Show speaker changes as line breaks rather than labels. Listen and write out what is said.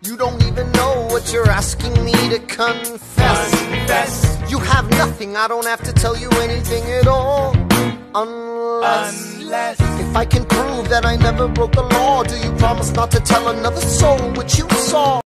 You don't even know what you're asking me to confess. You have nothing, I don't have to tell you anything at all. Unless if I can prove that I never broke the law, do you promise not to tell another soul what you saw?